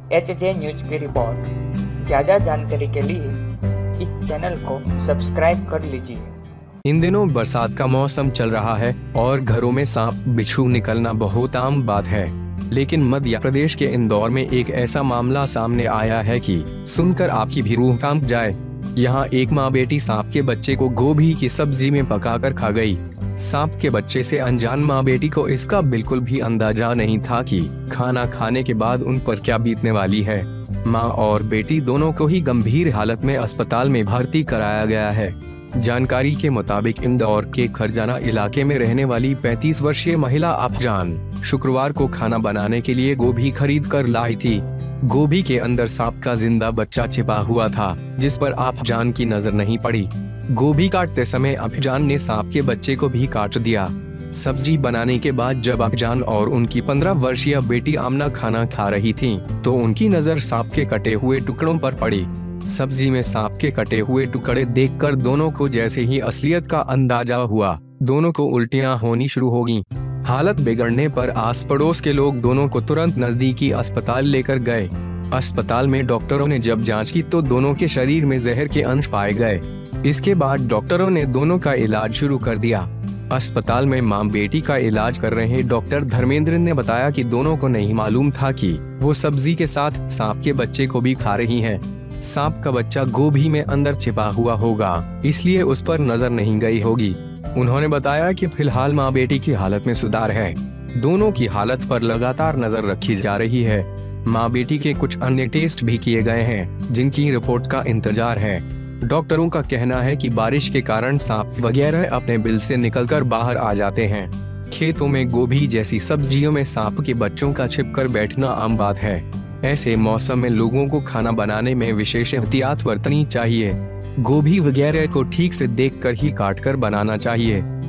HJ news की report. ज़्यादा जानकारी के लिए इस चैनल को सब्सक्राइब कर लीजिए। इन दिनों बरसात का मौसम चल रहा है और घरों में सांप बिच्छू निकलना बहुत आम बात है। लेकिन मध्य प्रदेश के इंदौर में एक ऐसा मामला सामने आया है कि सुनकर आपकी भी रूह कांप जाए। यहाँ एक माँ बेटी सांप के बच्चे को गोभी की सब्जी में पकाकर खा गई। सांप के बच्चे से अनजान माँ बेटी को इसका बिल्कुल भी अंदाजा नहीं था कि खाना खाने के बाद उन पर क्या बीतने वाली है। माँ और बेटी दोनों को ही गंभीर हालत में अस्पताल में भर्ती कराया गया है। जानकारी के मुताबिक इंदौर के खरजाना इलाके में रहने वाली 35 वर्षीय महिला अफजान शुक्रवार को खाना बनाने के लिए गोभी खरीद कर लाई थी। गोभी के अंदर सांप का जिंदा बच्चा छिपा हुआ था, जिस पर अफजान की नजर नहीं पड़ी। गोभी काटते समय अफजान ने सांप के बच्चे को भी काट दिया। सब्जी बनाने के बाद जब अफजान और उनकी 15 वर्षीय बेटी आमना खाना खा रही थीं, तो उनकी नजर सांप के कटे हुए टुकड़ों पर पड़ी। सब्जी में सांप के कटे हुए टुकड़े देखकर दोनों को जैसे ही असलियत का अंदाजा हुआ, दोनों को उल्टियां होनी शुरू हो गईं। हालत बिगड़ने पर आस पड़ोस के लोग दोनों को तुरंत नजदीकी अस्पताल लेकर गए। अस्पताल में डॉक्टरों ने जब जांच की तो दोनों के शरीर में जहर के अंश पाए गए। इसके बाद डॉक्टरों ने दोनों का इलाज शुरू कर दिया। अस्पताल में मां बेटी का इलाज कर रहे डॉक्टर धर्मेंद्र ने बताया कि दोनों को नहीं मालूम था कि वो सब्जी के साथ सांप के बच्चे को भी खा रही हैं। सांप का बच्चा गोभी में अंदर छिपा हुआ होगा, इसलिए उस पर नजर नहीं गई होगी। उन्होंने बताया कि फिलहाल मां बेटी की हालत में सुधार है। दोनों की हालत पर लगातार नजर रखी जा रही है। मां बेटी के कुछ अन्य टेस्ट भी किए गए हैं, जिनकी रिपोर्ट का इंतजार है। डॉक्टरों का कहना है कि बारिश के कारण सांप वगैरह अपने बिल से निकलकर बाहर आ जाते हैं। खेतों में गोभी जैसी सब्जियों में सांप के बच्चों का छिपकर बैठना आम बात है। ऐसे मौसम में लोगों को खाना बनाने में विशेष एहतियात बरतनी चाहिए। गोभी वगैरह को ठीक से देखकर ही काटकर बनाना चाहिए।